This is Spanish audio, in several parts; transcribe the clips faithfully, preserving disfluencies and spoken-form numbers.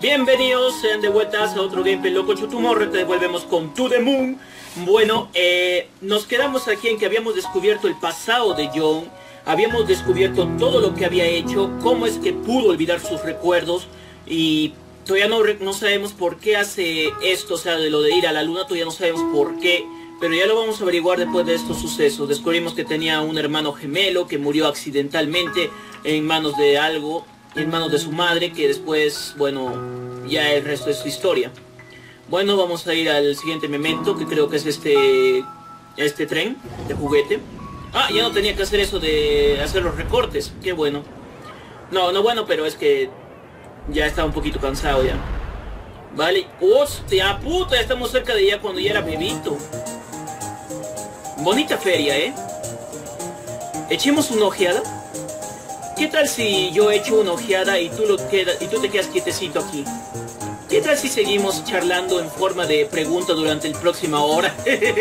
Bienvenidos sean de vueltas a otro gameplay loco Chutumorre. Te devolvemos con To The Moon. Bueno, eh, nos quedamos aquí en que habíamos descubierto el pasado de John. Habíamos descubierto todo lo que había hecho, cómo es que pudo olvidar sus recuerdos. Y todavía no, no sabemos por qué hace esto, o sea, de lo de ir a la luna, todavía no sabemos por qué. Pero ya lo vamos a averiguar después de estos sucesos. Descubrimos que tenía un hermano gemelo que murió accidentalmente en manos de algo, en manos de su madre, que después, bueno, ya el resto es su historia. Bueno, vamos a ir al siguiente memento, que creo que es este, este tren de juguete. Ah, ya no tenía que hacer eso de hacer los recortes, qué bueno. No, no bueno, pero es que ya estaba un poquito cansado ya. Vale, hostia puta, estamos cerca de ya cuando ya era bebito. Bonita feria, ¿eh? Echemos una ojeada. ¿Qué tal si yo echo una ojeada y tú, lo queda, y tú te quedas quietecito aquí? ¿Qué tal si seguimos charlando en forma de pregunta durante la próxima hora?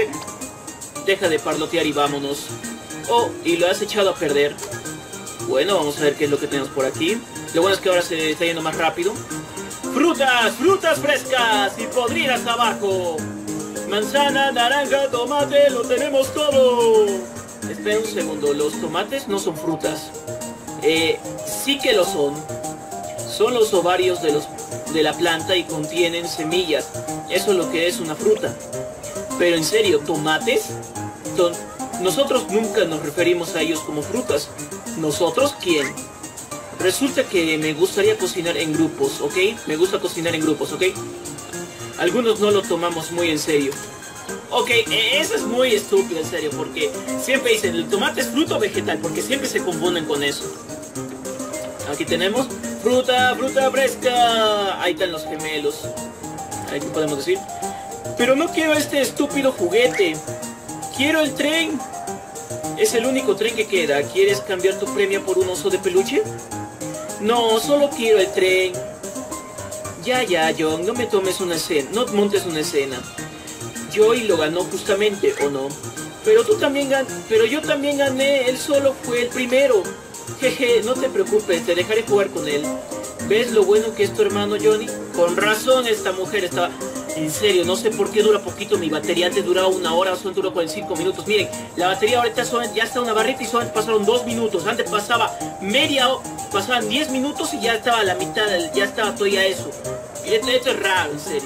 Deja de parlotear y vámonos. Oh, y lo has echado a perder. Bueno, vamos a ver qué es lo que tenemos por aquí. Lo bueno es que ahora se está yendo más rápido. Frutas, frutas frescas y podridas abajo. Manzana, naranja, tomate, lo tenemos todo. Espera un segundo, los tomates no son frutas. Eh, sí que lo son. Son los ovarios de, los, de la planta y contienen semillas. Eso es lo que es una fruta. Pero en serio, ¿tomates? Ton Nosotros nunca nos referimos a ellos como frutas. ¿Nosotros quién? Resulta que me gustaría cocinar en grupos, ¿ok? Me gusta cocinar en grupos, ¿ok? Algunos no lo tomamos muy en serio. Ok, eso es muy estúpido, en serio, porque siempre dicen, el tomate es fruta o vegetal, porque siempre se confunden con eso. Aquí tenemos fruta, fruta fresca. Ahí están los gemelos. Ahí podemos decir. Pero no quiero este estúpido juguete. Quiero el tren. Es el único tren que queda. ¿Quieres cambiar tu premio por un oso de peluche? No, solo quiero el tren. Ya, ya, John, no me tomes una escena, no montes una escena. Joey lo ganó justamente, ¿o no? Pero tú también gan pero yo también gané, él solo fue el primero. Jeje, no te preocupes, te dejaré jugar con él. ¿Ves lo bueno que es tu hermano Johnny? Con razón esta mujer estaba... En serio, no sé por qué dura poquito mi batería. Antes duraba una hora, solo duró cuarenta y cinco minutos. Miren, la batería ahorita son, ya está una barrita y solamente pasaron dos minutos. Antes pasaba media hora, pasaban diez minutos y ya estaba a la mitad, ya estaba todavía eso. Y esto, esto es raro, en serio.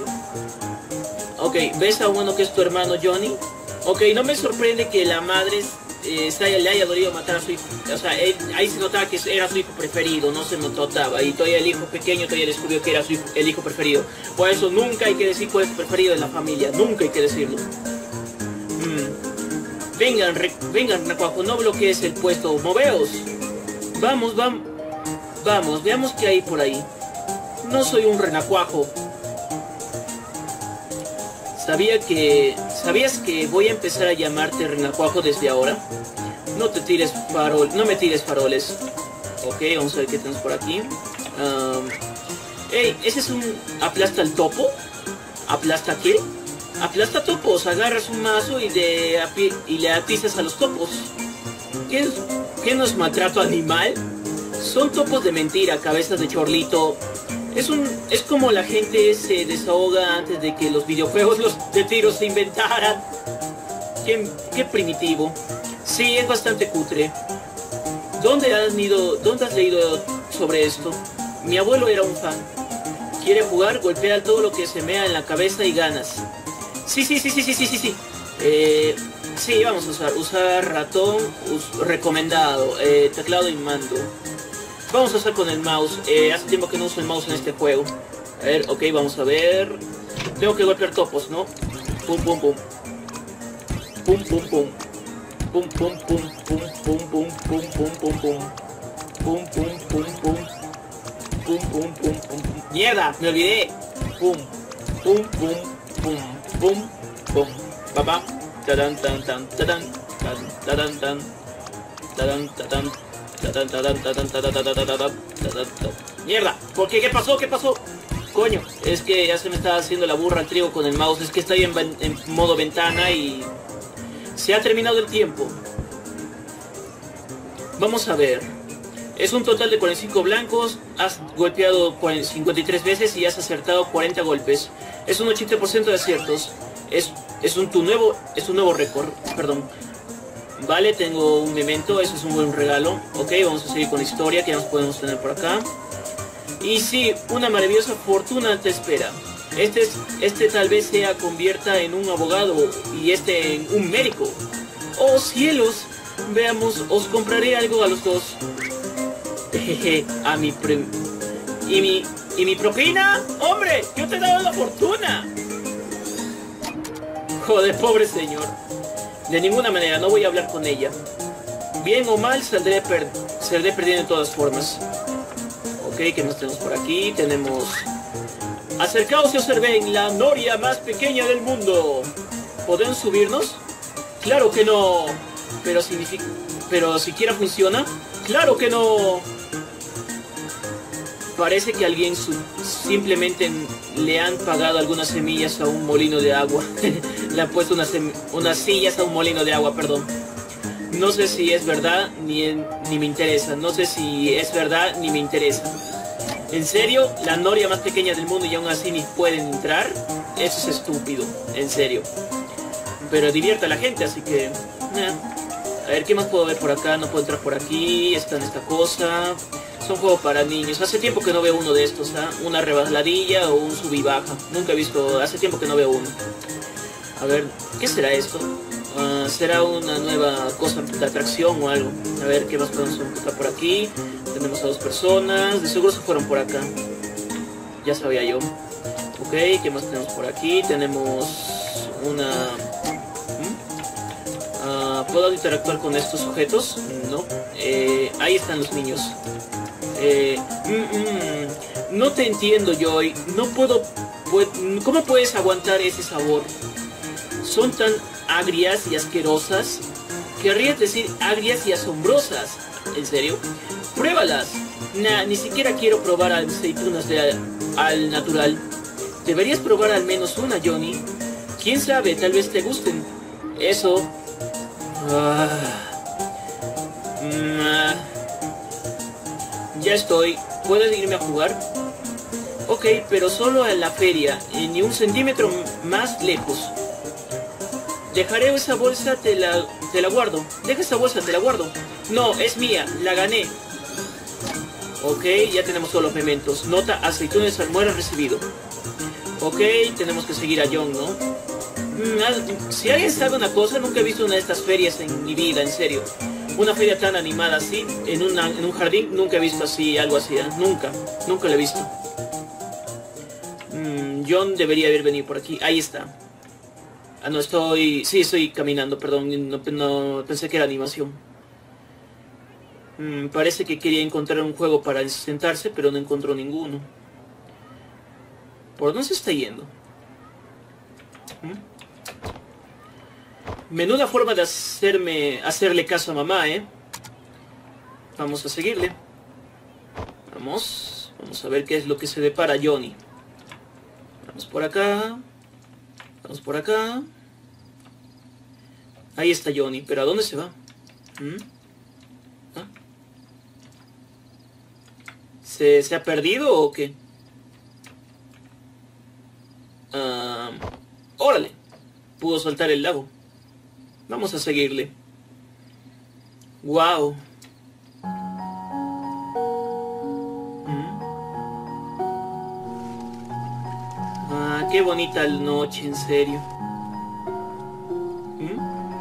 Ok, ¿ves a bueno que es tu hermano Johnny? Ok, no me sorprende que la madre eh, se le haya dolido matar a su hijo. O sea, él, ahí se notaba que era su hijo preferido, no se notaba. Y todavía el hijo pequeño todavía descubrió que era su hijo, el hijo preferido. Por eso nunca hay que decir cuál es el preferido de la familia, nunca hay que decirlo. Mm. Vengan, re, vengan, renacuajo, no bloquees el puesto, moveos. Vamos, vamos, vamos, veamos qué hay por ahí. No soy un renacuajo. Sabía que... ¿Sabías que voy a empezar a llamarte renacuajo desde ahora? No te tires farol... No me tires faroles. Ok, vamos a ver qué tenemos por aquí. Um, Ey, ¿ese es un... ¿Aplasta el topo? ¿Aplasta qué? Aplasta topos. Agarras un mazo y, de, y le atizas a los topos. ¿Qué, es, ¿Qué no es maltrato animal? Son topos de mentira, cabezas de chorlito. Es, un, es como la gente se desahoga antes de que los videojuegos los de tiros se inventaran. Qué, qué primitivo. Sí, es bastante cutre. ¿Dónde has, ido, ¿Dónde has leído sobre esto? Mi abuelo era un fan. ¿Quiere jugar? Golpea todo lo que se mea en la cabeza y ganas. Sí, sí, sí, sí, sí, sí, sí, sí. Eh, sí, vamos a usar. Usar ratón us, recomendado. Eh, teclado y mando. Vamos a usar con el mouse. Eh, hace tiempo que no uso el mouse en este juego. A ver, ok, vamos a ver. Tengo que golpear topos, ¿no? Pum, pum, pum. Pum, pum, pum. Pum, pum, pum, pum, pum, pum, pum, pum, pum, pum. Pum, pum, pum, pum. Pum, pum, pum, pum. ¡Mierda! Me olvidé. Pum, pum, pum, pum, pum, pum. Papá. Tadan, tan, tan, tadan, tadan, tan, tadan, tadan. ¡Mierda! ¿Por qué? ¿Qué pasó? ¿Qué pasó? Coño, es que ya se me está haciendo la burra al trigo con el mouse. Es que estoy en, en modo ventana y se ha terminado el tiempo. Vamos a ver. Es un total de cuarenta y cinco blancos, has golpeado cincuenta y tres veces y has acertado cuarenta golpes. Es un ochenta por ciento de aciertos. Es, es un tu nuevo es un nuevo récord, perdón. Vale, tengo un memento, eso es un buen regalo. Ok, vamos a seguir con la historia que ya nos podemos tener por acá. Y sí, una maravillosa fortuna te espera. Este, es, este tal vez sea convierta en un abogado y este en un médico. ¡Oh cielos! Veamos, os compraré algo a los dos. Jeje, a mi pre... ¿Y mi... ¿Y mi propina? ¡Hombre! ¡Yo te he dado la fortuna! Joder, pobre señor. De ninguna manera, no voy a hablar con ella. Bien o mal, saldré, per... saldré perdiendo de todas formas. Ok, ¿qué más tenemos por aquí? Tenemos... Acercaos y observen la noria más pequeña del mundo. ¿Podemos subirnos? ¡Claro que no! Pero significa... Pero siquiera funciona. ¡Claro que no! Parece que alguien simplemente le han pagado algunas semillas a un molino de agua. Le han puesto unas, unas sillas a un molino de agua, perdón. No sé si es verdad ni, ni me interesa. No sé si es verdad ni me interesa. ¿En serio? La noria más pequeña del mundo y aún así ni pueden entrar. Eso es estúpido, en serio. Pero divierte a la gente, así que... Eh. A ver, ¿qué más puedo ver por acá? No puedo entrar por aquí. Está en esta cosa. Son juegos para niños. Hace tiempo que no veo uno de estos, ¿eh? Una resbaladilla o un sub y baja. Nunca he visto... Hace tiempo que no veo uno. A ver, ¿qué será esto? Uh, ¿Será una nueva cosa de atracción o algo? A ver, ¿qué más podemos encontrar por aquí? Tenemos a dos personas. De seguro se fueron por acá. Ya sabía yo. Ok, ¿qué más tenemos por aquí? Tenemos una... Uh, ¿Puedo interactuar con estos sujetos? No. Eh, ahí están los niños. Eh, mm, mm, no te entiendo, Joy. No puedo... Pu ¿Cómo puedes aguantar ese sabor? Son tan agrias y asquerosas. Querrías decir agrias y asombrosas. ¿En serio? ¡Pruébalas! Nah, ni siquiera quiero probar aceitunas de, al natural. Deberías probar al menos una, Johnny. ¿Quién sabe? Tal vez te gusten. Eso... Ah, ah, ya estoy. ¿Puedes irme a jugar? Ok, pero solo en la feria, y ni un centímetro más lejos. Dejaré esa bolsa, te la, te la guardo. Deja esa bolsa, te la guardo. No, es mía, la gané. Ok, ya tenemos todos los mementos. Nota, aceitunas de salmuera recibido. Ok, tenemos que seguir a John, ¿no? Si alguien sabe una cosa, nunca he visto una de estas ferias en mi vida, en serio. Una feria tan animada así, en, una, en un jardín, nunca he visto así, algo así, ¿eh? Nunca, nunca lo he visto. Mm, John debería haber venido por aquí, ahí está. Ah, no, estoy... Sí, estoy caminando, perdón, no, no pensé que era animación. Mm, parece que quería encontrar un juego para sentarse, pero no encontró ninguno. ¿Por dónde se está yendo? ¿Mm? Menuda forma de hacerme hacerle caso a mamá, ¿eh? Vamos a seguirle. Vamos. Vamos a ver qué es lo que se depara Johnny. Vamos por acá. Vamos por acá. Ahí está Johnny. ¿Pero a dónde se va? ¿Mm? ¿Ah? ¿Se, ¿Se ha perdido o qué? Ah, ¡órale! Pudo saltar el lago. Vamos a seguirle. ¡Wow! ¿Mm? Ah, qué bonita noche, en serio. ¿Mm?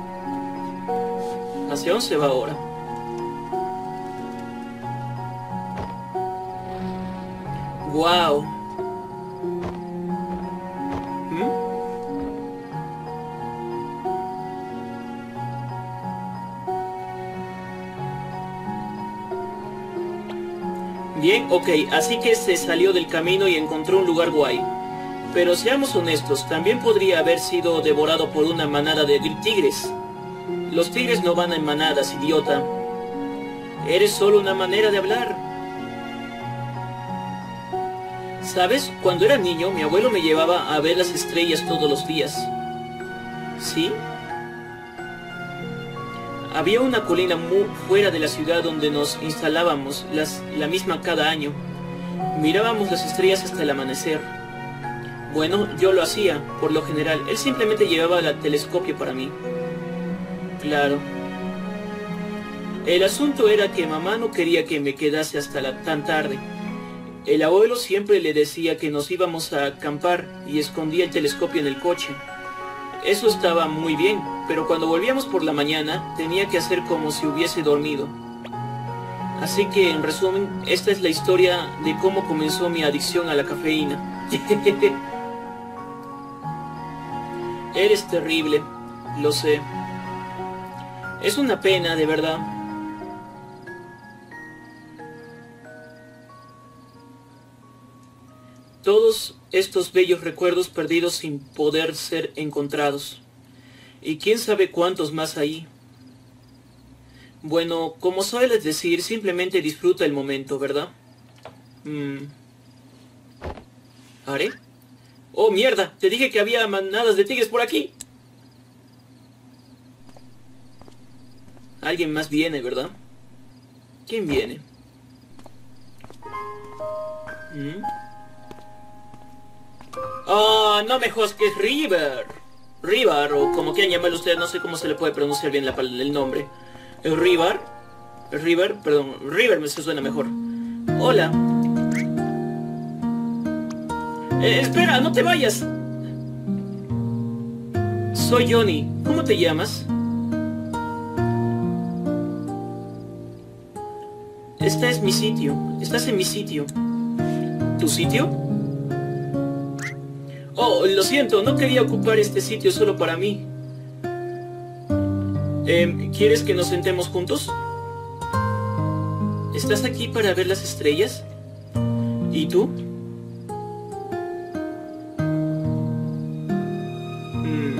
¿Hacia dónde se va ahora? ¡Wow! ¿Mm? Bien, ok, así que se salió del camino y encontró un lugar guay. Pero seamos honestos, también podría haber sido devorado por una manada de tigres. Los tigres no van en manadas, idiota. Eres solo una manera de hablar. ¿Sabes? Cuando era niño, mi abuelo me llevaba a ver las estrellas todos los días. ¿Sí? Había una colina muy fuera de la ciudad donde nos instalábamos, las, la misma cada año. Mirábamos las estrellas hasta el amanecer. Bueno, yo lo hacía, por lo general. Él simplemente llevaba el telescopio para mí. Claro. El asunto era que mamá no quería que me quedase hasta la, tan tarde. El abuelo siempre le decía que nos íbamos a acampar y escondía el telescopio en el coche. Eso estaba muy bien, pero cuando volvíamos por la mañana tenía que hacer como si hubiese dormido. Así que, en resumen, esta es la historia de cómo comenzó mi adicción a la cafeína. Eres terrible, lo sé. Es una pena, de verdad. Todos estos bellos recuerdos perdidos sin poder ser encontrados. Y quién sabe cuántos más ahí. Bueno, como sueles decir, simplemente disfruta el momento, ¿verdad? Mm. ¿Haré? ¡Oh, mierda! Te dije que había manadas de tigres por aquí. Alguien más viene, ¿verdad? ¿Quién viene? ¿Mm? ¡Oh, no me jodas, que es River! River, o como quieran llamarlo ustedes, no sé cómo se le puede pronunciar bien la, el nombre. River, River, perdón, River me suena mejor. Hola. Eh, espera, no te vayas. Soy Johnny. ¿Cómo te llamas? Este es mi sitio. Estás en mi sitio. ¿Tu sitio? Oh, lo siento, no quería ocupar este sitio solo para mí. Eh, ¿Quieres que nos sentemos juntos? ¿Estás aquí para ver las estrellas? ¿Y tú? Hmm.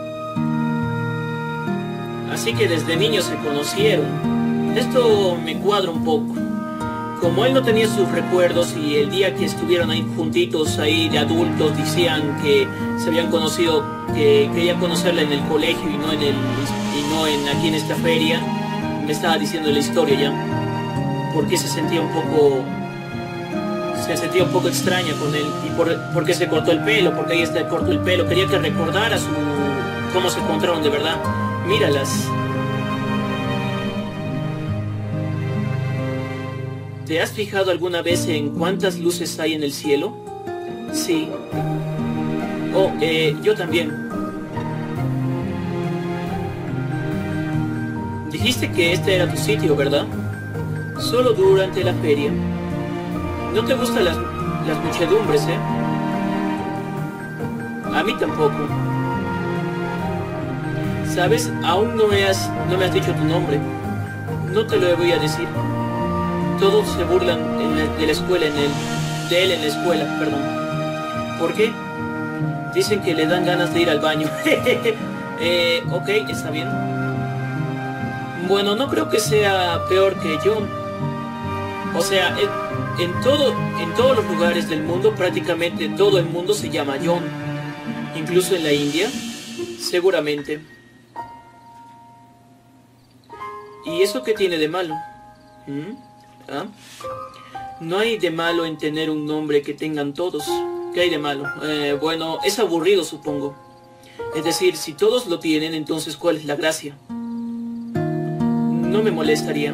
Así que desde niños se conocieron. Esto me cuadra un poco. Como él no tenía sus recuerdos y el día que estuvieron ahí juntitos, ahí de adultos, decían que se habían conocido, que quería conocerla en el colegio y no en el y no en aquí en esta feria, me estaba diciendo la historia ya, porque se sentía un poco, se sentía un poco extraña con él y por, porque se cortó el pelo, porque ahí está cortó el pelo, quería que recordara su cómo se encontraron de verdad. Míralas. ¿Te has fijado alguna vez en cuántas luces hay en el cielo? Sí. Oh, eh, yo también. Dijiste que este era tu sitio, ¿verdad? Solo durante la feria. No te gustan las, las muchedumbres, ¿eh? A mí tampoco. ¿Sabes? Aún no me has, no me has dicho tu nombre. No te lo voy a decir. Todos se burlan en la, de la escuela, en el, de él en la escuela, perdón. ¿Por qué? Dicen que le dan ganas de ir al baño. eh, ok, está bien. Bueno, no creo que sea peor que John. O sea, en, en, todo, en todos los lugares del mundo, prácticamente todo el mundo se llama John. Incluso en la India, seguramente. ¿Y eso qué tiene de malo? ¿Mm? ¿Ah? No hay de malo en tener un nombre que tengan todos. ¿Qué hay de malo? Eh, bueno, es aburrido, supongo. Es decir, si todos lo tienen, entonces ¿cuál es la gracia? No me molestaría.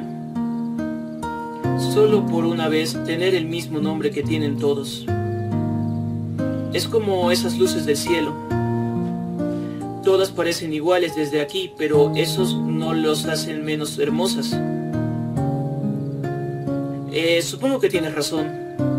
Solo por una vez tener el mismo nombre que tienen todos. Es como esas luces del cielo. Todas parecen iguales desde aquí, pero esos no los hacen menos hermosas. Eh, supongo que tienes razón.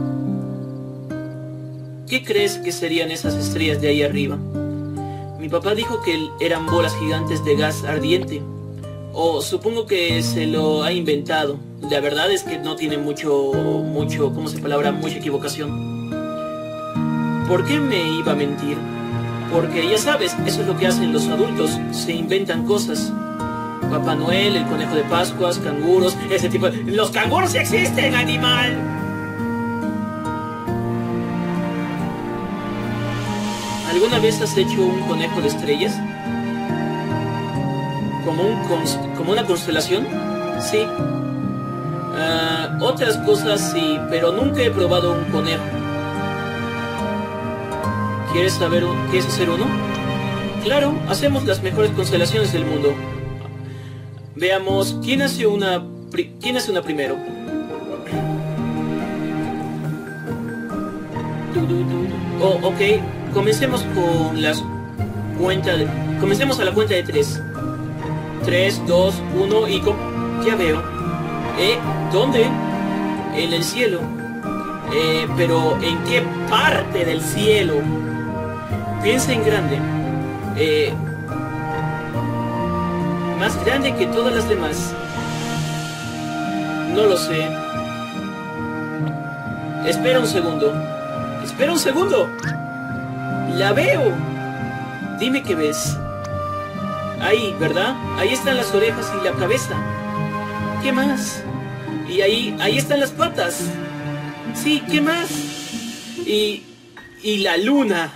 ¿Qué crees que serían esas estrellas de ahí arriba? Mi papá dijo que eran bolas gigantes de gas ardiente. O supongo que se lo ha inventado. La verdad es que no tiene mucho, mucho, ¿cómo se palabra? Mucha equivocación. ¿Por qué me iba a mentir? Porque ya sabes, eso es lo que hacen los adultos. Se inventan cosas. Papá Noel, el conejo de Pascuas, canguros, ese tipo de... ¡Los canguros sí existen, animal! ¿Alguna vez has hecho un conejo de estrellas? ¿Como, un const como una constelación? Sí. Uh, otras cosas sí, pero nunca he probado un conejo. ¿Quieres saber, quieres hacer uno? Claro, hacemos las mejores constelaciones del mundo. Veamos, ¿quién hace una, quién hace una primero? Oh, ok, comencemos con las cuentas de... Comencemos a la cuenta de tres. tres, dos, uno y... Ya veo. ¿Eh? ¿Dónde? En el cielo. Eh, pero ¿en qué parte del cielo? Piensa en grande. Eh, más grande que todas las demás. No lo sé. Espera un segundo. Espera un segundo. La veo. Dime qué ves. Ahí, ¿verdad? Ahí están las orejas y la cabeza. ¿Qué más? Y ahí, ahí están las patas. Sí, ¿qué más? Y, y la luna.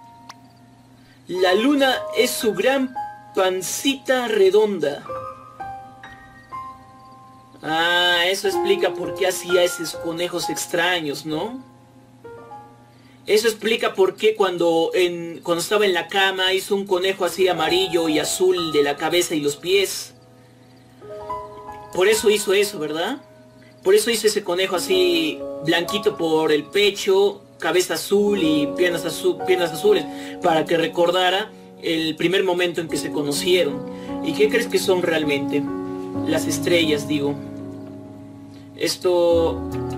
La luna es su gran pancita redonda. Ah, eso explica por qué hacía esos conejos extraños, ¿no? Eso explica por qué cuando, en, cuando estaba en la cama hizo un conejo así amarillo y azul de la cabeza y los pies. Por eso hizo eso, ¿verdad? Por eso hizo ese conejo así blanquito por el pecho, cabeza azul y piernas, azul, piernas azules, para que recordara el primer momento en que se conocieron. ¿Y qué crees que son realmente? Las estrellas, digo. Esto...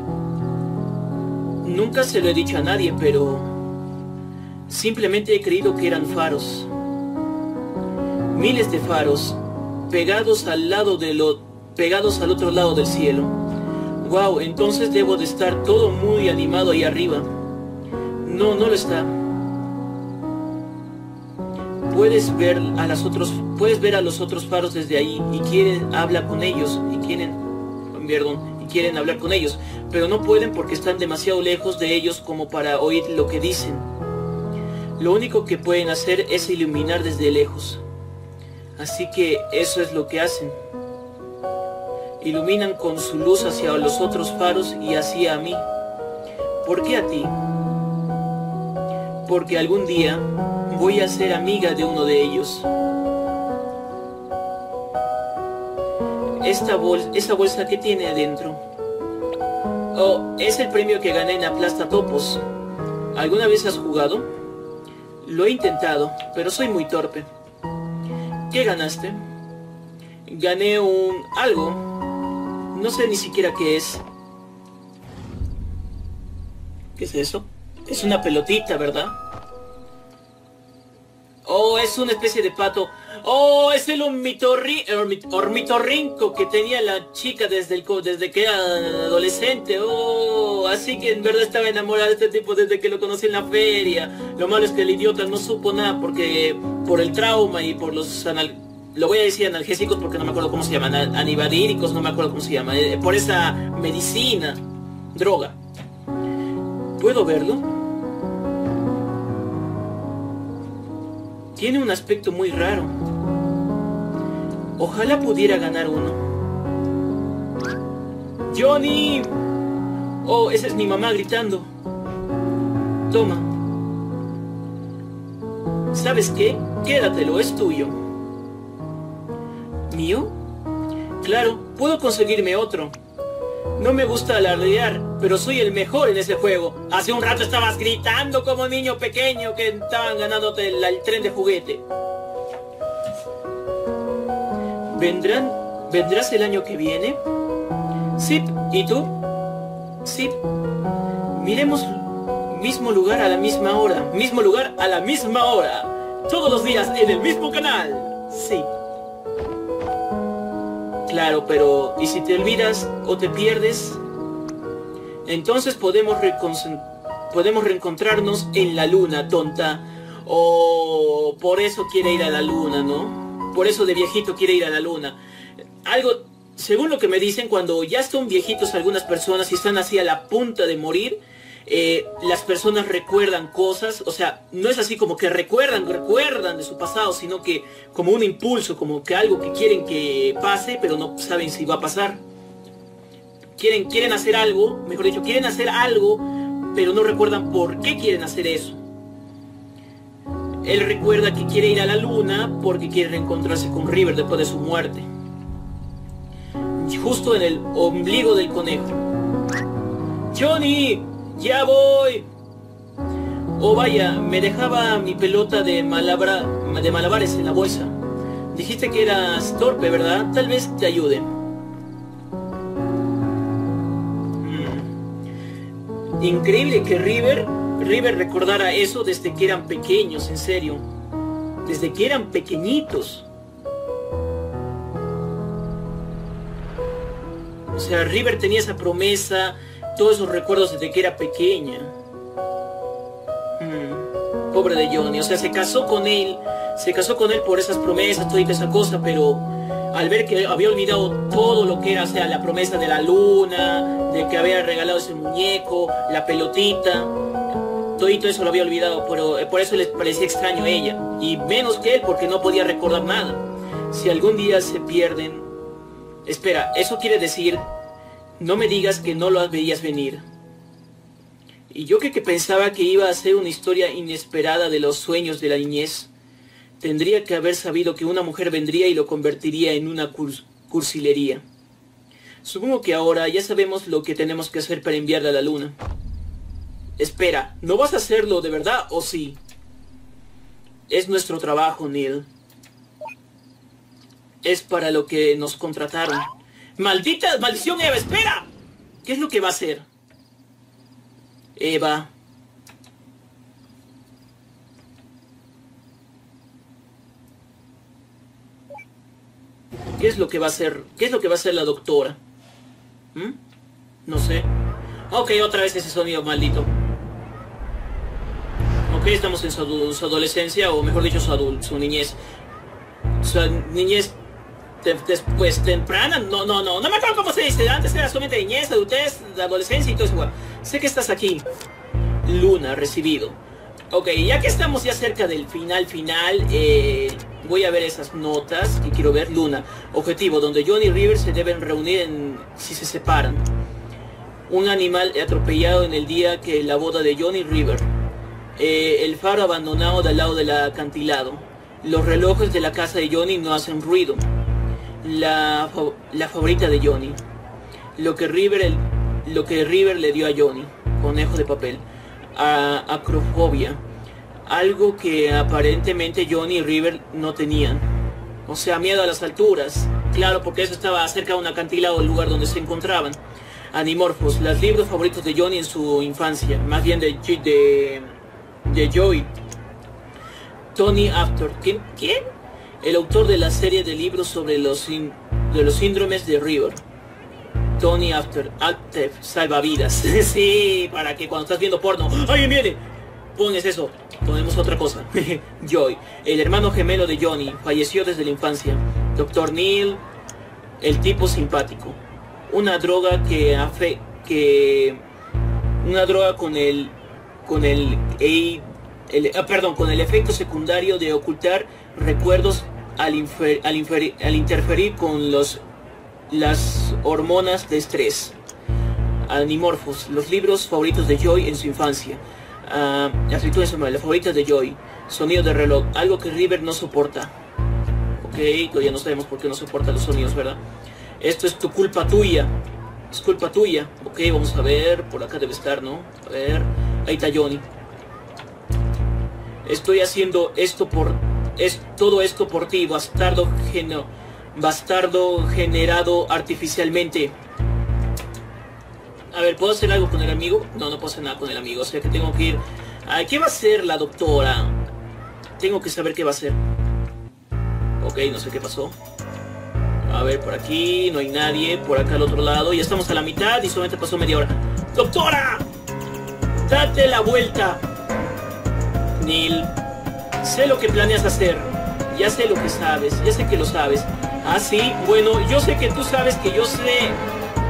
Nunca se lo he dicho a nadie, pero... Simplemente he creído que eran faros. Miles de faros, pegados al lado de lo... pegados al otro lado del cielo. Wow, entonces debo de estar todo muy animado ahí arriba. No, no lo está. Puedes ver a las otros, puedes ver a los otros faros desde ahí y quieren hablar con ellos y quieren, perdón, y quieren hablar con ellos, pero no pueden porque están demasiado lejos de ellos como para oír lo que dicen. Lo único que pueden hacer es iluminar desde lejos. Así que eso es lo que hacen. Iluminan con su luz hacia los otros faros y hacia a mí. ¿Por qué a ti? Porque algún día voy a ser amiga de uno de ellos. Esta bolsa, esa bolsa que tiene adentro. Oh, es el premio que gané en Aplastatopos. ¿Alguna vez has jugado? Lo he intentado, pero soy muy torpe. ¿Qué ganaste? Gané un... algo. No sé ni siquiera qué es. ¿Qué es eso? Es una pelotita, ¿verdad? Oh, es una especie de pato. Oh, es el ormitorri ormitorrinco que tenía la chica desde, el, desde que era adolescente. Oh, así que en verdad estaba enamorada de este tipo desde que lo conocí en la feria. Lo malo es que el idiota no supo nada porque por el trauma y por los anal... Lo voy a decir analgésicos porque no me acuerdo cómo se llaman. Anibadíricos, no me acuerdo cómo se llama. Por esa medicina, droga. ¿Puedo verlo? Tiene un aspecto muy raro. Ojalá pudiera ganar uno. ¡Johnny! Oh, esa es mi mamá gritando. Toma. ¿Sabes qué? Quédatelo, es tuyo. ¿Mío? Claro, puedo conseguirme otro. No me gusta alardear, pero soy el mejor en ese juego. Hace un rato estabas gritando como niño pequeño que estaban ganándote el, el tren de juguete. ¿Vendrán, ¿Vendrás el año que viene? Sí, ¿y tú? Sí. Miremos mismo lugar a la misma hora. Mismo lugar a la misma hora. Todos los días en el mismo canal. Sí. Claro, pero ¿y si te olvidas o te pierdes? Entonces podemos, podemos reencontrarnos en la luna, tonta. O por eso quiere ir a la luna, ¿no? Por eso de viejito quiere ir a la luna. Algo, según lo que me dicen, cuando ya son viejitos algunas personas y están así a la punta de morir, eh, las personas recuerdan cosas, o sea, no es así como que recuerdan, recuerdan de su pasado, sino que como un impulso, como que algo que quieren que pase, pero no saben si va a pasar. Quieren, quieren hacer algo, mejor dicho, quieren hacer algo, pero no recuerdan por qué quieren hacer eso. Él recuerda que quiere ir a la luna porque quiere reencontrarse con River después de su muerte. Justo en el ombligo del conejo. ¡Johnny! ¡Ya voy! Oh vaya, me dejaba mi pelota de, malabra, de malabares en la bolsa. Dijiste que eras torpe, ¿verdad? Tal vez te ayude. Hmm. Increíble que River, River recordara eso desde que eran pequeños, en serio. Desde que eran pequeñitos. O sea, River tenía esa promesa, todos esos recuerdos desde que era pequeña. Hmm, pobre de Johnny, o sea, se casó con él, se casó con él por esas promesas, toda esa cosa, pero al ver que había olvidado todo lo que era, o sea, la promesa de la luna, de que había regalado ese muñeco, la pelotita, todo eso lo había olvidado, pero por eso les parecía extraño a ella, y menos que él, porque no podía recordar nada. Si algún día se pierden... Espera, eso quiere decir, no me digas que no lo veías venir. Y yo que, que pensaba que iba a ser una historia inesperada de los sueños de la niñez, tendría que haber sabido que una mujer vendría y lo convertiría en una curs cursilería. Supongo que ahora ya sabemos lo que tenemos que hacer para enviarla a la luna. Espera, ¿no vas a hacerlo de verdad o sí? Es nuestro trabajo, Neil. Es para lo que nos contrataron. ¡Maldita maldición, Eva! ¡Espera! ¿Qué es lo que va a hacer? Eva. ¿Qué es lo que va a hacer? ¿Qué es lo que va a hacer la doctora? ¿Mm? No sé. Ok, otra vez ese sonido maldito. Ok, estamos en su, su adolescencia, o mejor dicho, su, adult, su niñez. Su niñez... Después, temprana, no, no, no, no me acuerdo cómo se dice, antes era solamente niñez, adultez, adolescencia y todo eso. Sé que estás aquí. Luna, recibido. Ok, ya que estamos ya cerca del final final, eh, voy a ver esas notas que quiero ver. Luna, objetivo, donde John y River se deben reunir en, si se separan. Un animal atropellado en el día que la boda de John y River. Eh, el faro abandonado del lado del acantilado. Los relojes de la casa de Johnny no hacen ruido. La, la favorita de Johnny. Lo que River el, lo que River le dio a Johnny. Conejo de papel. A, acrofobia. Algo que aparentemente Johnny y River no tenían. O sea, miedo a las alturas. Claro, porque eso estaba cerca de un acantilado, el lugar donde se encontraban. Animorphos. Los libros favoritos de Johnny en su infancia. Más bien de, de, de Joey. Tony After. ¿Quién? ¿Quién? El autor de la serie de libros sobre los, de los síndromes de River. Tony After. Active. Salvavidas. Sí, para que cuando estás viendo porno, ¡alguien viene! Pones eso. Ponemos otra cosa. Joy. El hermano gemelo de Johnny. Falleció desde la infancia. Doctor Neil. El tipo simpático. Una droga que hace... que... Una droga con el... Con el... el, el ah, perdón, con el efecto secundario de ocultar recuerdos al, infer, al, infer, al interferir con los, las hormonas de estrés. Animorphos, los libros favoritos de Joy en su infancia. Uh, las escrituras las favoritas de Joy. Sonido de reloj, algo que River no soporta. Ok, todavía no sabemos por qué no soporta los sonidos, ¿verdad? Esto es tu culpa tuya. Es culpa tuya. Ok, vamos a ver, por acá debe estar, ¿no? A ver, ahí está Johnny. Estoy haciendo esto por... Es todo esto por ti, bastardo, geno, bastardo generado artificialmente. A ver, ¿puedo hacer algo con el amigo? No, no puedo hacer nada con el amigo, o sea que tengo que ir... Ay, ¿qué va a hacer la doctora? Tengo que saber qué va a hacer. Ok, no sé qué pasó. A ver, por aquí no hay nadie, por acá al otro lado. Ya estamos a la mitad y solamente pasó media hora. ¡Doctora! ¡Date la vuelta! Neil... Sé lo que planeas hacer. Ya sé lo que sabes. Ya sé que lo sabes. Ah, sí. Bueno, yo sé que tú sabes que yo sé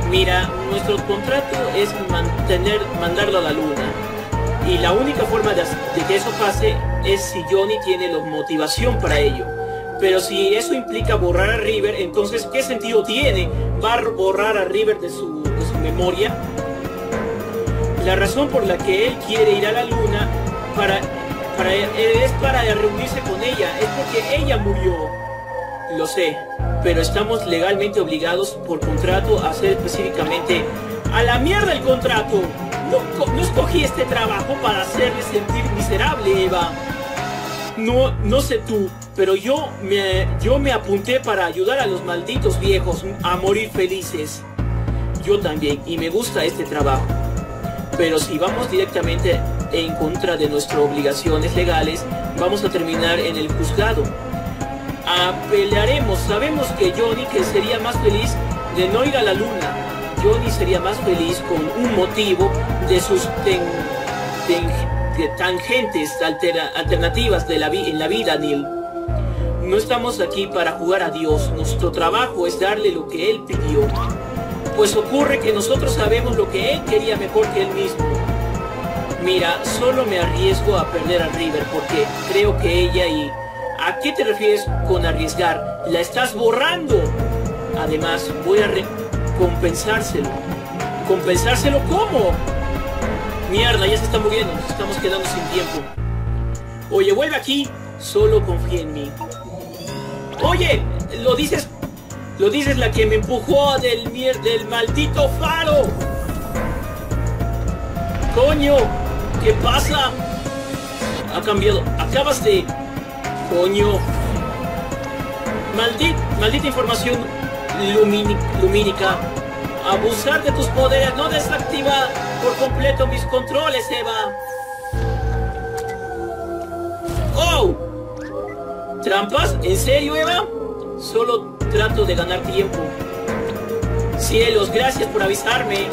Mira, nuestro contrato es mantener, mandarlo a la luna. Y la única forma de, de que eso pase es si Johnny tiene la motivación para ello. Pero si eso implica borrar a River, entonces ¿qué sentido tiene? ¿Va a borrar a River de su, de su memoria? La razón por la que él quiere ir a la luna para, para, es para reunirse con ella. Es porque ella murió. Lo sé, pero estamos legalmente obligados por contrato a hacer específicamente... ¡A la mierda el contrato! No, no escogí este trabajo para hacerle sentir miserable, Eva. No, no sé tú, pero yo me, yo me apunté para ayudar a los malditos viejos a morir felices. Yo también, y me gusta este trabajo. Pero si vamos directamente en contra de nuestras obligaciones legales, vamos a terminar en el juzgado. Apelearemos. Sabemos que Johnny que sería más feliz de no ir a la luna. Johnny sería más feliz con un motivo de sus ten, ten, de tangentes altera, alternativas de la vi, en la vida, Neil. No estamos aquí para jugar a Dios. Nuestro trabajo es darle lo que Él pidió. Pues ocurre que nosotros sabemos lo que Él quería mejor que Él mismo. Mira, solo me arriesgo a perder a River porque creo que ella y... ¿A qué te refieres con arriesgar? La estás borrando. Además, voy a recompensárselo. ¿Compensárselo cómo? Mierda, ya se está muriendo. Nos estamos quedando sin tiempo. Oye, vuelve aquí. Solo confía en mí. Oye, lo dices... Lo dices la que me empujó del, mier del maldito faro. Coño, ¿qué pasa? Ha cambiado. Acabas de... Coño. Maldit, maldita información lumínica. Abusar de tus poderes no desactiva por completo mis controles, Eva. ¡Oh! ¿Trampas? ¿En serio, Eva? Solo trato de ganar tiempo. Cielos, gracias por avisarme.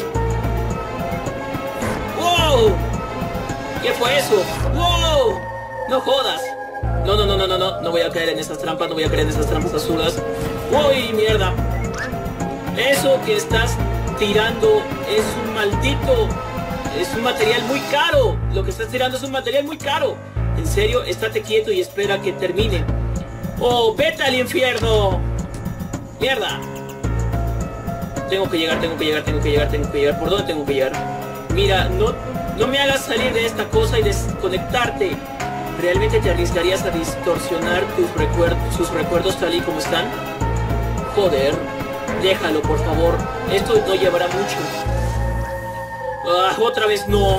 ¡Wow! ¿Qué fue eso? ¡Wow! No jodas. No, no, no, no, no, no. No voy a caer en esas trampas. No voy a caer en esas trampas absurdas. ¡Uy, mierda! Eso que estás tirando es un maldito... Es un material muy caro. Lo que estás tirando es un material muy caro. En serio, estate quieto y espera que termine. ¡Oh, vete al infierno! ¡Mierda! Tengo que llegar, tengo que llegar, tengo que llegar, tengo que llegar. ¿Por dónde tengo que llegar? Mira, no, no me hagas salir de esta cosa y desconectarte. ¿Realmente te arriesgarías a distorsionar tus recuerdos, sus recuerdos tal y como están? Joder, déjalo, por favor. Esto no llevará mucho. Ah, otra vez no.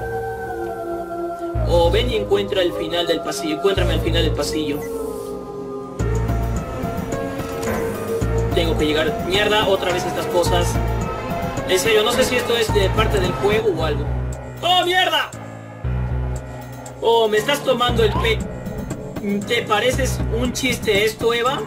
Oh, ven y encuentra el final del pasillo. Encuéntrame al final del pasillo. Tengo que llegar. Mierda, otra vez estas cosas. En serio, no sé si esto es de parte del juego o algo. ¡Oh, mierda! Oh, me estás tomando el pe... ¿Te pareces un chiste esto, Eva?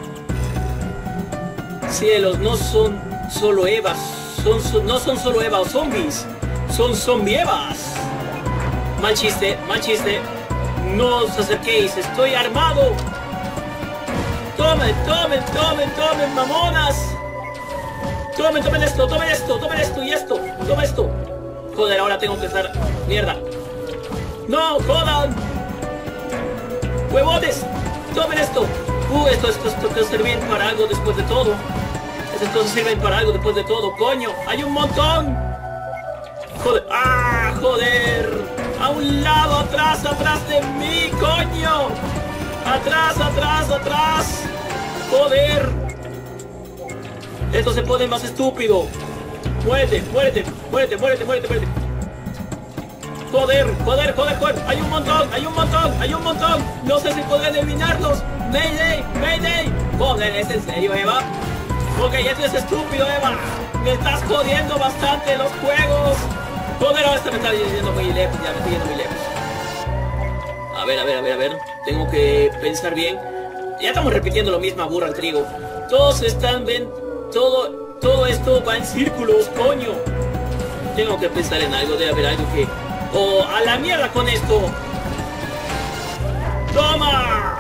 Cielos, no son solo Evas. Son, son, no son solo Eva o zombies. Son zombie Evas. Mal chiste, mal chiste. No os acerquéis, estoy armado. Tomen, tomen, tomen, tomen, mamonas. Tomen, tomen esto, tomen esto, tomen esto y esto. Tomen esto. Joder, ahora tengo que estar... Mierda. ¡No, jodan! ¡Huevones! ¡Tomen esto! ¡Uh, esto, esto, esto, esto sirve para algo después de todo! Estas cosas sirven para algo después de todo, coño. ¡Hay un montón! ¡Joder! ¡Ah, joder! ¡A un lado, atrás, atrás de mí, coño! ¡Atrás, atrás, atrás! ¡Joder! Esto se pone más estúpido. ¡Muérete, muérete, muérete, muérete, muérete, muérete! Joder, joder, joder, joder. Hay un montón, hay un montón, hay un montón. No sé si podré eliminarlos. Mayday, Mayday. Joder, ¿es en serio, Eva? Ok, esto es estúpido, Eva. Me estás jodiendo bastante los juegos. Joder, ahora esto me está yendo muy lejos, ya me estoy yendo muy lejos. A ver, a ver, a ver, a ver. Tengo que pensar bien. Ya estamos repitiendo lo mismo, burra al trigo. Todos están, ven, todo, todo esto va en círculos, coño. Tengo que pensar en algo, debe haber algo que... ¡Oh, a la mierda con esto! ¡Toma!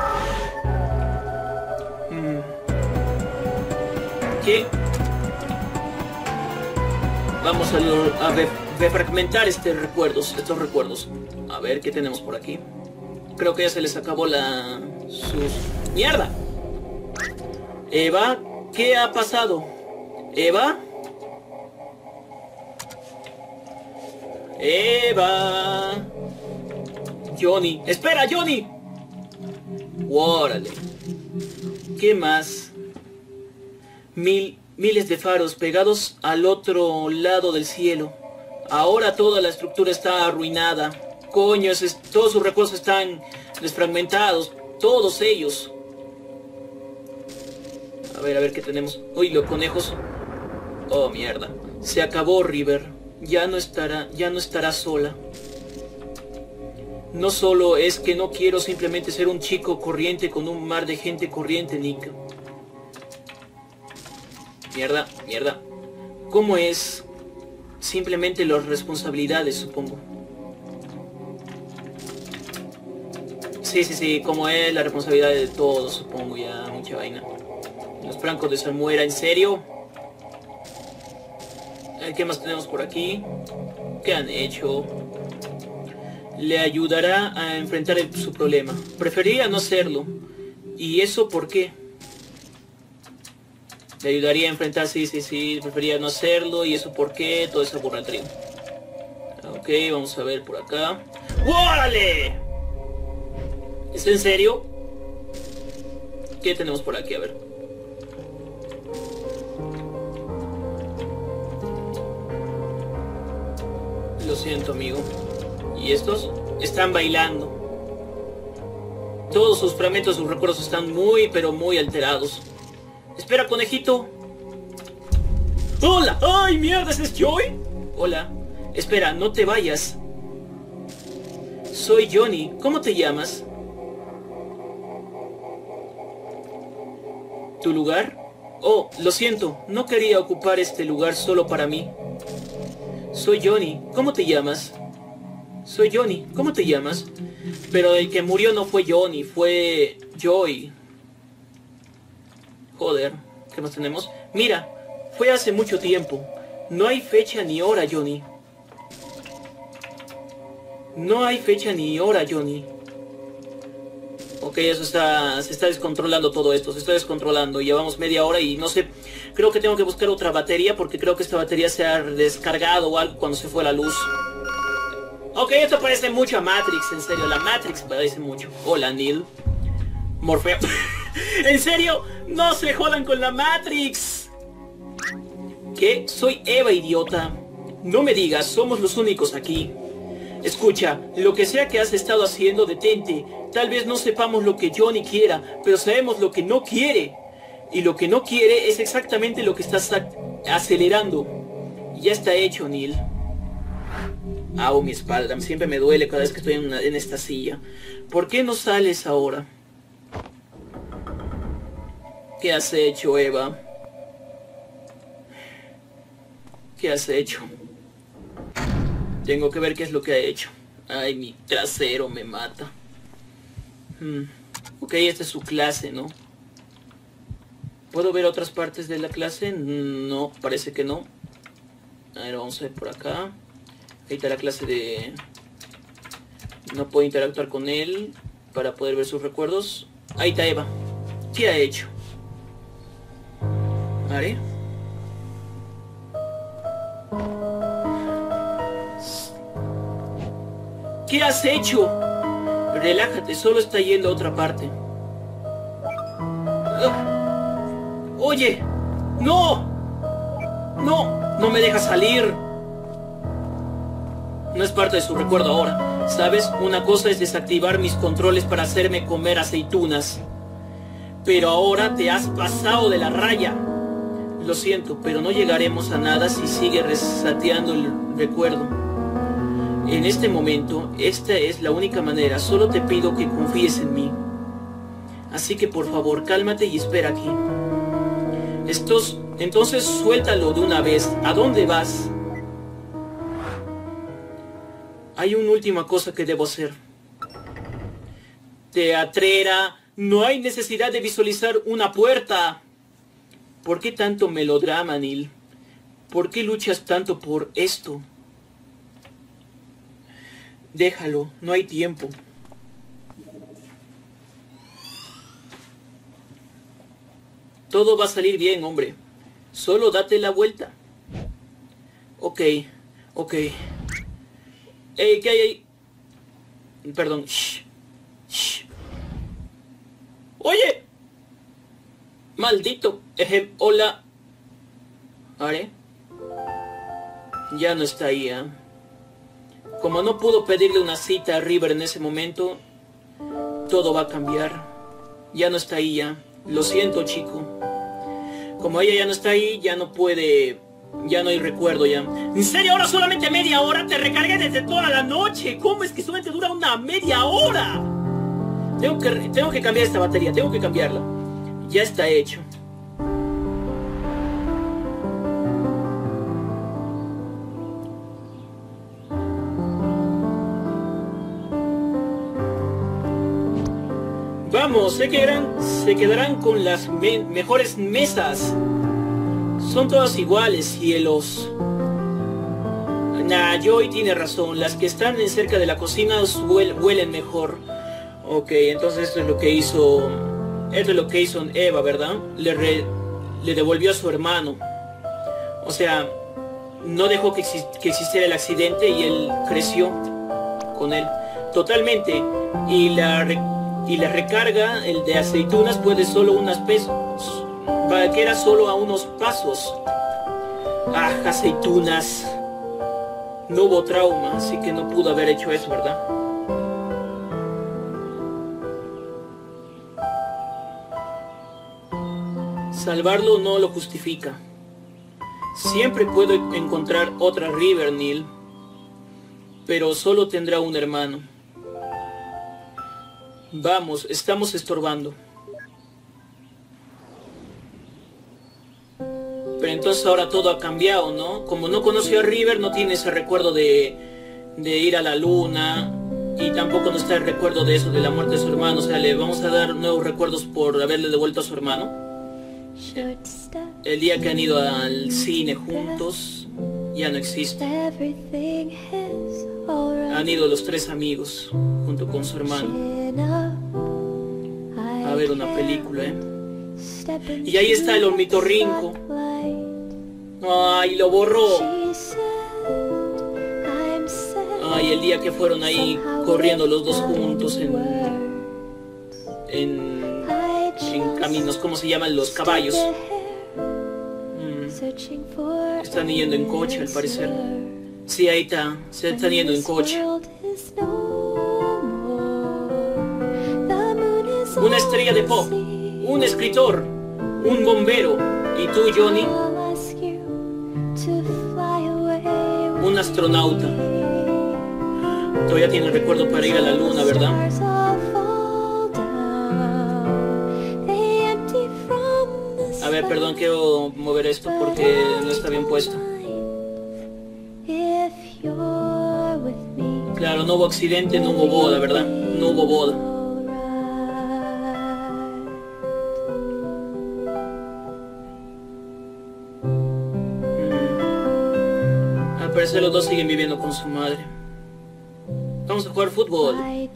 ¿Qué? Vamos a, lo, a re, refragmentar este recuerdos, estos recuerdos. A ver qué tenemos por aquí. Creo que ya se les acabó la... sus... ¡Mierda! Eva, ¿qué ha pasado? Eva. Eva. Johnny. ¡Espera, Johnny! ¡Órale! ¿Qué más? Mil, miles de faros pegados al otro lado del cielo. Ahora toda la estructura está arruinada. Coño, es, todos sus recursos están desfragmentados. Todos ellos. A ver, a ver qué tenemos. Uy, los conejos. Oh, mierda. Se acabó, River. Ya no estará, ya no estará sola. No solo es que no quiero simplemente ser un chico corriente con un mar de gente corriente, Nick. Mierda, mierda. ¿Cómo es? Simplemente las responsabilidades, supongo. Sí, sí, sí, como es la responsabilidad de todos, supongo, ya, mucha vaina. Los francos de Salmuera, ¿en serio? ¿Qué más tenemos por aquí? ¿Qué han hecho? Le ayudará a enfrentar el, su problema. Preferiría no hacerlo. ¿Y eso por qué? Le ayudaría a enfrentar, sí, sí, sí. Preferiría no hacerlo. ¿Y eso por qué? Todo esa burra al trío. Ok, vamos a ver por acá. ¡Órale! ¿Es en serio? ¿Qué tenemos por aquí? A ver. Lo siento, amigo. ¿Y estos? Están bailando. Todos sus fragmentos, sus recuerdos están muy, pero muy alterados. Espera, conejito. ¡Hola! ¡Ay, mierda! ¿Ese es Joy? Hola. Espera, no te vayas. Soy Johnny. ¿Cómo te llamas? ¿Tu lugar? Oh, lo siento. No quería ocupar este lugar solo para mí. Soy Johnny. ¿Cómo te llamas? Soy Johnny. ¿Cómo te llamas? Pero el que murió no fue Johnny, fue Joy. Joder, ¿qué más tenemos? Mira, fue hace mucho tiempo. No hay fecha ni hora, Johnny. No hay fecha ni hora, Johnny. Ok, eso está... se está descontrolando todo esto, se está descontrolando. Llevamos media hora y no sé... Creo que tengo que buscar otra batería porque creo que esta batería se ha descargado o algo cuando se fue la luz. Ok, esto parece mucho a Matrix, en serio, la Matrix parece mucho. Hola, Neil. Morfeo. ¿En serio? ¡No se jodan con la Matrix! ¿Qué? Soy Eva, idiota. No me digas, somos los únicos aquí. Escucha, lo que sea que has estado haciendo, detente. Tal vez no sepamos lo que Johnny quiera, pero sabemos lo que no quiere. Y lo que no quiere es exactamente lo que estás acelerando. Ya está hecho, Neil. Au, mi espalda, siempre me duele cada vez que estoy en, una, en esta silla. ¿Por qué no sales ahora? ¿Qué has hecho, Eva? ¿Qué has hecho? Tengo que ver qué es lo que ha hecho. Ay, mi trasero me mata. Hmm. Ok, esta es su clase, ¿no? ¿Puedo ver otras partes de la clase? No, parece que no. A ver, vamos a ver por acá. Ahí está la clase de... No puedo interactuar con él para poder ver sus recuerdos. Ahí está Eva. ¿Qué ha hecho? ¿Vale? ¿Qué has hecho? Relájate, solo está yendo a otra parte. Oye, no. No, no me deja salir. No es parte de su recuerdo ahora. ¿Sabes? Una cosa es desactivar mis controles para hacerme comer aceitunas. Pero ahora te has pasado de la raya. Lo siento, pero no llegaremos a nada si sigue reseteando el recuerdo. En este momento, esta es la única manera. Solo te pido que confíes en mí. Así que por favor, cálmate y espera aquí. Estos, entonces suéltalo de una vez. ¿A dónde vas? Hay una última cosa que debo hacer. Teatrera, no hay necesidad de visualizar una puerta. ¿Por qué tanto melodrama, Neil? ¿Por qué luchas tanto por esto? Déjalo, no hay tiempo. Todo va a salir bien, hombre. Solo date la vuelta. Ok, ok. Ey, ¿qué hay ahí? Perdón. Shh. Shh. Oye. Maldito. Ejem, hola. ¿Are? Ya no está ahí, ¿eh? Como no pudo pedirle una cita a River en ese momento, todo va a cambiar. Ya no está ahí ya. Lo siento, chico. Como ella ya no está ahí, ya no puede... Ya no hay recuerdo ya. ¿En serio ahora solamente media hora? Te recargué desde toda la noche. ¿Cómo es que solamente dura una media hora? Tengo que, tengo que cambiar esta batería. Tengo que cambiarla. Ya está hecho. Vamos, se quedarán, se quedarán con las me mejores mesas. Son todas iguales, cielos. Nah, Joy tiene razón. Las que están cerca de la cocina huel huelen mejor. Ok, entonces esto es lo que hizo... Esto es lo que hizo Eva, ¿verdad? Le, re le devolvió a su hermano. O sea, no dejó que, exi que existiera el accidente y él creció con él. Totalmente. Y la... Re Y la recarga, el de aceitunas, puede solo unas pesos. Que era solo a unos pasos. Ah, aceitunas. No hubo trauma, así que no pudo haber hecho eso, ¿verdad? Salvarlo no lo justifica. Siempre puedo encontrar otra River, Neil. Pero solo tendrá un hermano. Vamos, estamos estorbando. Pero entonces ahora todo ha cambiado, ¿no? Como no conoció a River, no tiene ese recuerdo de, de ir a la luna. Y tampoco no está el recuerdo de eso, de la muerte de su hermano. O sea, le vamos a dar nuevos recuerdos por haberle devuelto a su hermano. El día que han ido al cine juntos, ya no existe. Han ido los tres amigos, junto con su hermano, a ver una película, ¿eh? Y ahí está el ornitorrinco. Ay, lo borró. Ay, el día que fueron ahí corriendo los dos juntos en, en, en caminos, ¿cómo se llaman? Los caballos. Mm. Están yendo en coche, al parecer. Sí, ahí está. Se están yendo en coche. Una estrella de pop, un escritor, un bombero. ¿Y tú, Johnny? Un astronauta. Todavía tiene recuerdo para ir a la luna, ¿verdad? A ver, perdón, quiero mover esto porque no está bien puesto. Claro, no hubo accidente, no hubo boda, ¿verdad? No hubo boda. Mm. Al parecer los dos siguen viviendo con su madre. Vamos a jugar fútbol. Mm.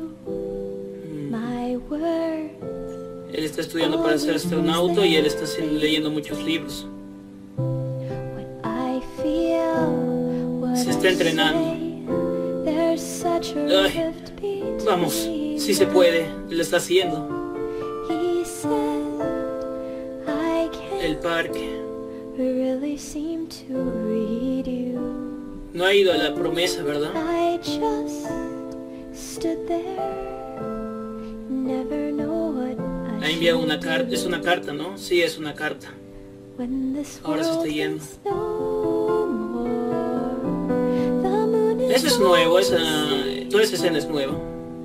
Él está estudiando para ser astronauta y él está leyendo muchos libros. Se está entrenando. Ay, vamos, si se puede, lo está haciendo. El parque. No ha ido a la promesa, ¿verdad? Ha enviado una carta, es una carta, ¿no? Sí, es una carta. Ahora se está yendo. Eso es nuevo, esa, toda esa escena es nueva.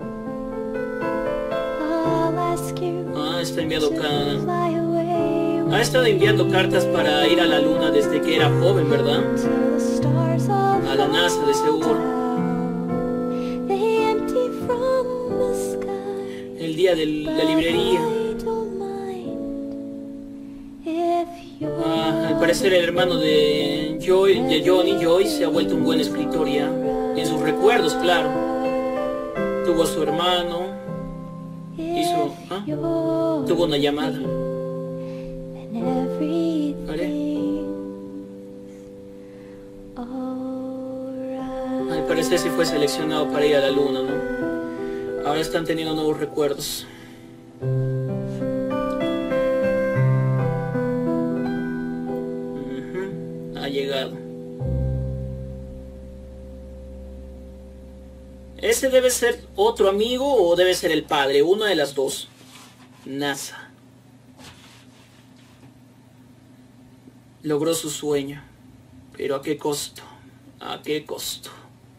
Ah, está enviando cartas. Ha estado enviando cartas para ir a la luna desde que era joven, ¿verdad? A la NASA, de seguro. El día de la librería. Ah, al parecer el hermano de, Joy, de Johnny, Joy, se ha vuelto un buen escritor ya. En sus recuerdos, claro. Tuvo a su hermano. Hizo... ¿ah? Tuvo una llamada. ¿Vale? Al parecer sí fue seleccionado para ir a la luna, ¿no? Ahora están teniendo nuevos recuerdos. Uh-huh. Ha llegado. ¿Ese debe ser otro amigo o debe ser el padre? Una de las dos. NASA. Logró su sueño. Pero ¿a qué costo? ¿A qué costo?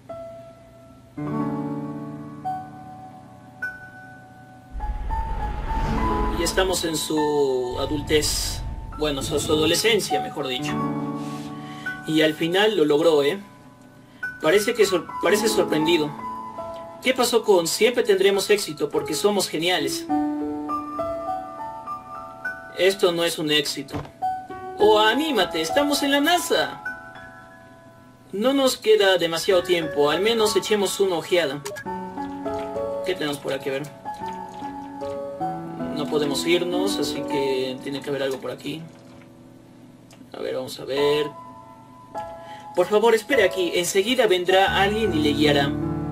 Y estamos en su adultez. Bueno, su, su adolescencia, mejor dicho. Y al final lo logró, ¿eh? Parece que sor- parece sorprendido. ¿Qué pasó con siempre tendremos éxito porque somos geniales? Esto no es un éxito. Oh, anímate, estamos en la NASA. No nos queda demasiado tiempo, al menos echemos una ojeada. ¿Qué tenemos por aquí? A ver. No podemos irnos, así que tiene que haber algo por aquí. A ver, vamos a ver. Por favor, espere aquí, enseguida vendrá alguien y le guiará.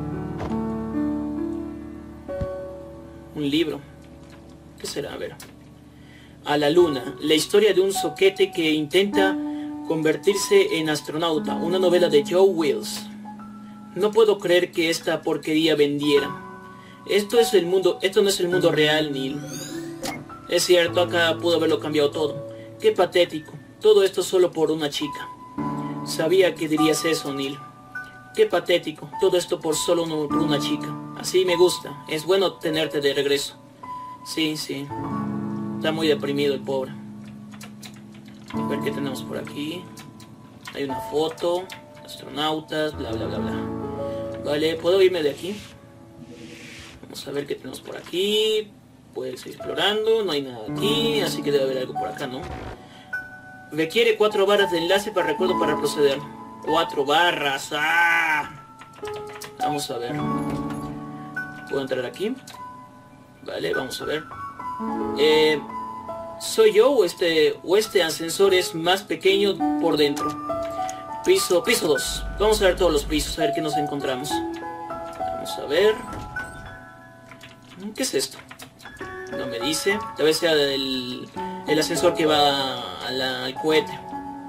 Un libro. ¿Qué será? A ver. A la luna, la historia de un zoquete que intenta convertirse en astronauta, una novela de Joe Wills. No puedo creer que esta porquería vendiera. Esto es el mundo, esto no es el mundo real, Neil. Es cierto, acá pudo haberlo cambiado todo. Qué patético, todo esto solo por una chica. Sabía que dirías eso, Neil. Qué patético, todo esto por solo uno, por una chica. Así me gusta, es bueno tenerte de regreso. Sí, sí. Está muy deprimido el pobre. A ver qué tenemos por aquí. Hay una foto. Astronautas, bla bla bla bla. Vale, ¿puedo irme de aquí? Vamos a ver qué tenemos por aquí. Puedes ir explorando, no hay nada aquí, así que debe haber algo por acá, ¿no? Requiere cuatro barras de enlace para recuerdo para proceder. Cuatro barras, ¡ah! Vamos a ver. ¿Puedo entrar aquí? Vale, vamos a ver. Eh, ¿Soy yo o este, o este ascensor es más pequeño por dentro? Piso, piso dos. Vamos a ver todos los pisos, a ver qué nos encontramos. Vamos a ver. ¿Qué es esto? No me dice. Tal vez sea el, el ascensor que va a la, al cohete.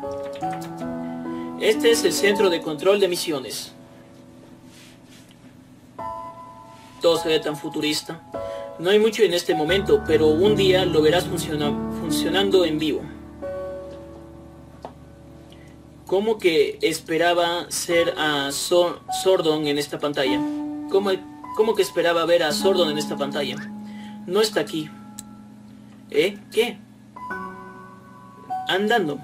Este es el centro de control de misiones. Todo se ve tan futurista. No hay mucho en este momento, pero un día lo verás funciona, funcionando en vivo. ¿Cómo que esperaba ser a Sor Sordon en esta pantalla? ¿Cómo, ¿Cómo que esperaba ver a Sordon en esta pantalla? No está aquí. ¿Eh? ¿Qué? Andando.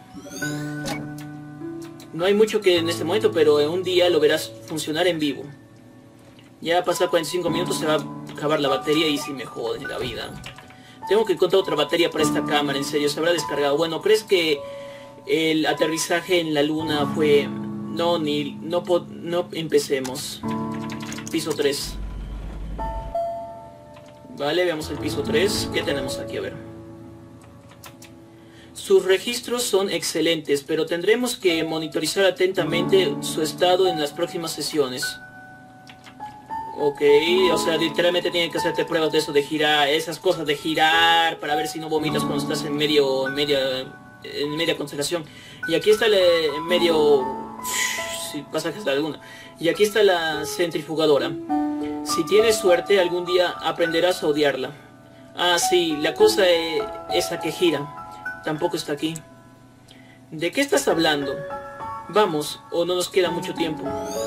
No hay mucho que en este momento, pero un día lo verás funcionar en vivo. Ya a pasar cuarenta y cinco minutos se va a acabar la batería y si me jode la vida. Tengo que encontrar otra batería para esta cámara, en serio, se habrá descargado. Bueno, ¿crees que el aterrizaje en la luna fue... No, ni... No, no empecemos. Piso tres. Vale, veamos el piso tres. ¿Qué tenemos aquí? A ver. Sus registros son excelentes, pero tendremos que monitorizar atentamente su estado en las próximas sesiones. Ok, o sea, literalmente tienen que hacerte pruebas de eso de girar, esas cosas de girar, para ver si no vomitas cuando estás en medio, en media, en media concentración. Y aquí está el en medio, si pasajes de alguna. Y aquí está la centrifugadora. Si tienes suerte, algún día aprenderás a odiarla. Ah, sí, la cosa es esa que gira. Tampoco está aquí. ¿De qué estás hablando? Vamos, o no nos queda mucho tiempo.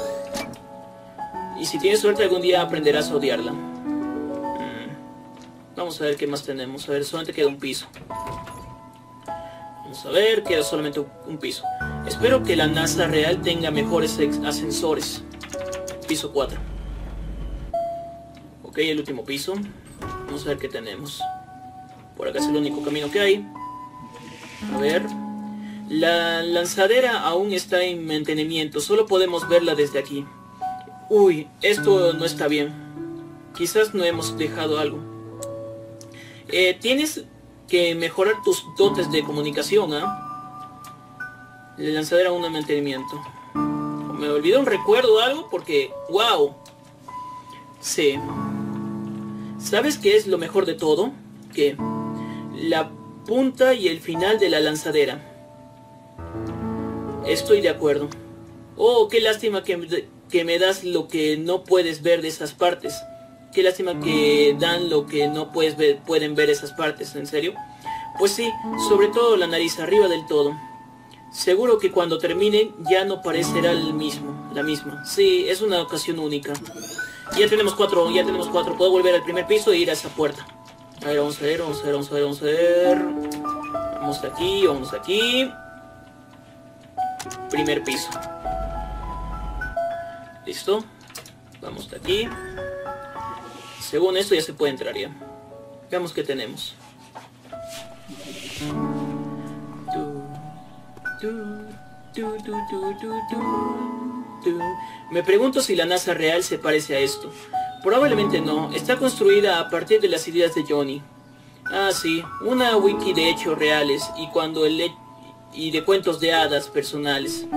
Y si tienes suerte algún día aprenderás a odiarla. Hmm. Vamos a ver qué más tenemos. A ver, solamente queda un piso. Vamos a ver, queda solamente un piso. Espero que la NASA real tenga mejores ascensores. Piso cuatro. Ok, el último piso. Vamos a ver qué tenemos. Por acá es el único camino que hay. A ver. La lanzadera aún está en mantenimiento, solo podemos verla desde aquí. Uy, esto no está bien. Quizás no hemos dejado algo. Eh, tienes que mejorar tus dotes de comunicación, ¿ah? ¿eh? La lanzadera aún en mantenimiento. Me olvidó un recuerdo o algo porque... ¡Wow! Sí. ¿Sabes qué es lo mejor de todo? Que la punta y el final de la lanzadera. Estoy de acuerdo. Oh, qué lástima que, que me das lo que no puedes ver de esas partes. Qué lástima que dan lo que no puedes ver, pueden ver esas partes. ¿En serio? Pues sí, sobre todo la nariz arriba del todo. Seguro que cuando terminen ya no parecerá el mismo, la misma. Sí, es una ocasión única. Ya tenemos cuatro, ya tenemos cuatro. Puedo volver al primer piso e ir a esa puerta. A ver, vamos a ver, vamos a ver, vamos a ver, vamos a ver. Vamos de aquí, vamos de aquí. Primer piso. Listo. Vamos de aquí. Según esto ya se puede entrar ya. Veamos qué tenemos. Me pregunto si la NASA real se parece a esto. Probablemente no. Está construida a partir de las ideas de Johnny. Ah, sí. Una wiki de hechos reales y cuando el y de cuentos de hadas personales.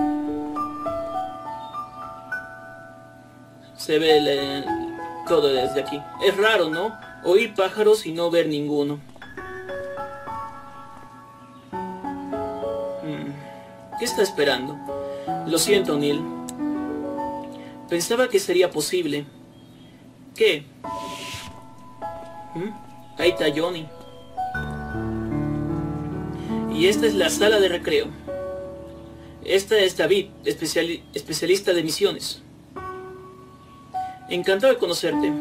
Se ve el, todo desde aquí. Es raro, ¿no? Oír pájaros y no ver ninguno. ¿Qué está esperando? Lo siento, Neil. Pensaba que sería posible. ¿Qué? ¿Mm? Ahí está Johnny. Y esta es la sala de recreo. Esta es David, especiali- especialista de misiones. Encantado de conocerte.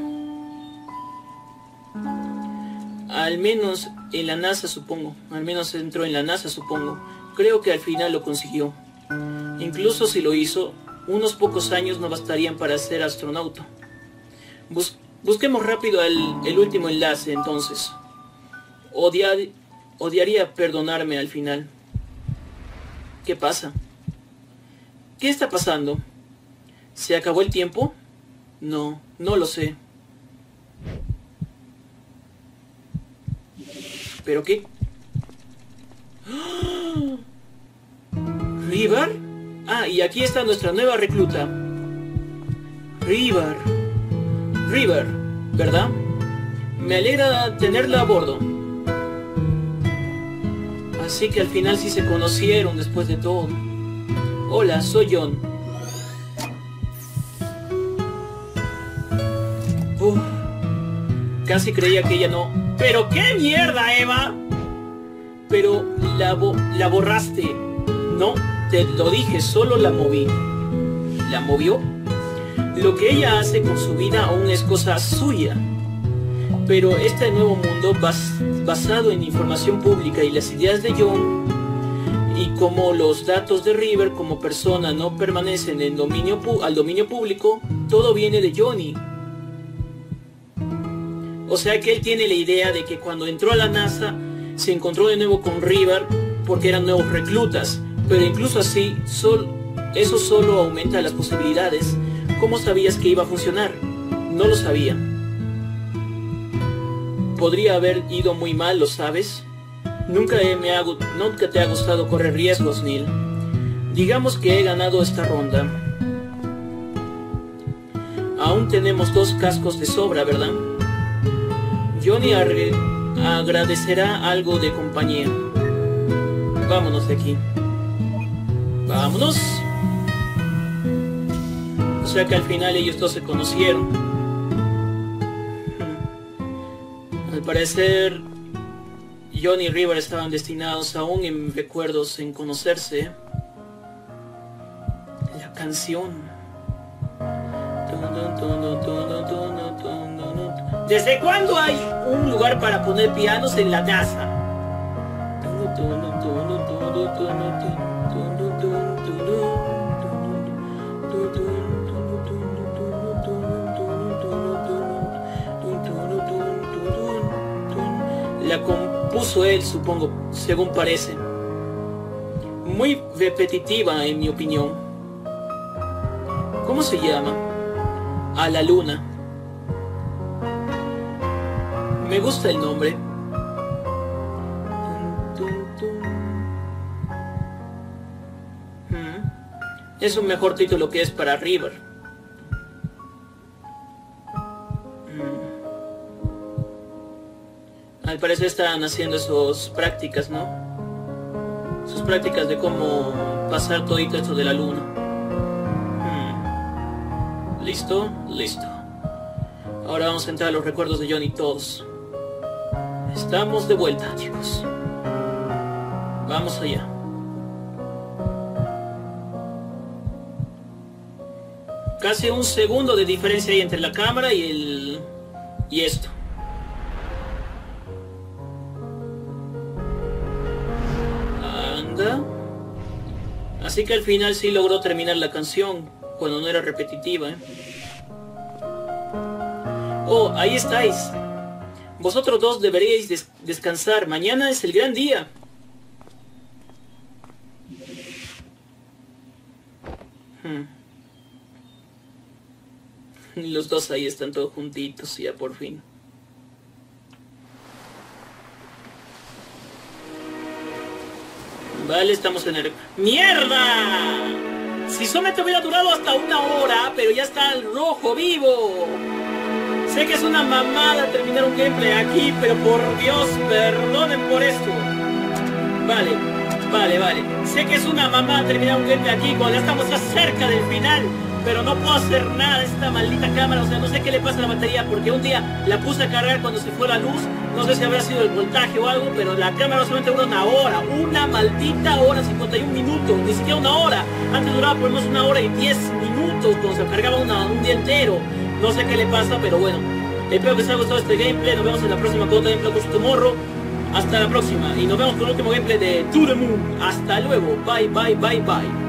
Al menos en la NASA, supongo. Al menos entró en la NASA, supongo. Creo que al final lo consiguió. Incluso si lo hizo, unos pocos años no bastarían para ser astronauta. Bus busquemos rápido el, el último enlace, entonces. Odiar, odiaría perdonarme al final. ¿Qué pasa? ¿Qué está pasando? ¿Se acabó el tiempo? No, no lo sé. ¿Pero qué? ¿River? Ah, y aquí está nuestra nueva recluta. River. River, ¿verdad? Me alegra tenerla a bordo. Así que al final sí se conocieron después de todo. Hola, soy John. Uf, casi creía que ella no... ¡Pero qué mierda, Eva! Pero la, bo la borraste. No, te lo dije, solo la moví. ¿La movió? Lo que ella hace con su vida aún es cosa suya. Pero este nuevo mundo bas basado en información pública y las ideas de John, y como los datos de River como persona no permanecen en dominio al dominio público, todo viene de Johnny. O sea que él tiene la idea de que cuando entró a la NASA se encontró de nuevo con River porque eran nuevos reclutas, pero incluso así sol, eso solo aumenta las posibilidades. ¿Cómo sabías que iba a funcionar? No lo sabía. Podría haber ido muy mal, ¿lo sabes? Nunca, me ha, nunca te ha gustado correr riesgos, Neil. Digamos que he ganado esta ronda. Aún tenemos dos cascos de sobra, ¿verdad? Johnny agradecerá algo de compañía. Vámonos de aquí. Vámonos. O sea que al final ellos dos se conocieron. Al parecer Johnny y River estaban destinados aún en recuerdos en conocerse. La canción. ¿Desde cuándo hay un lugar para poner pianos en la NASA? La compuso él, supongo, según parece. muy repetitiva en mi opinión. ¿Cómo se llama? A la luna. Me gusta el nombre. Es un mejor título que es para River. Al parecer están haciendo sus prácticas, ¿no? Sus prácticas de cómo pasar todito esto de la luna. Hmm. ¿Listo? Listo. Ahora vamos a entrar a los recuerdos de Johnny todos. Estamos de vuelta, chicos. Vamos allá. Casi un segundo de diferencia hay entre la cámara y el... y esto. Así que al final sí logró terminar la canción, cuando no era repetitiva, ¿eh? Oh, ahí estáis. Vosotros dos deberíais des descansar. Mañana es el gran día. Hmm. Los dos ahí están todos juntitos ya por fin. Vale, estamos en el... ¡Mierda! Si solamente hubiera durado hasta una hora, pero ya está el rojo vivo. Sé que es una mamada terminar un gameplay aquí, pero por Dios, perdonen por esto. Vale, vale, vale. Sé que es una mamada terminar un gameplay aquí cuando ya estamos cerca del final, pero no puedo hacer nada de esta maldita cámara. O sea, no sé qué le pasa a la batería, porque un día la puse a cargar cuando se fue la luz. No sé si habrá sido el voltaje o algo, pero la cámara solamente dura una hora. Una maldita hora, cincuenta y un minutos. Ni siquiera una hora. Antes duraba por lo menos una hora y diez minutos cuando se cargaba una, un día entero. No sé qué le pasa, pero bueno. Espero que os haya gustado este gameplay. Nos vemos en la próxima con otro gameplay con Tomorrow. Hasta la próxima. Y nos vemos con el último gameplay de To The Moon. Hasta luego. Bye, bye, bye, bye.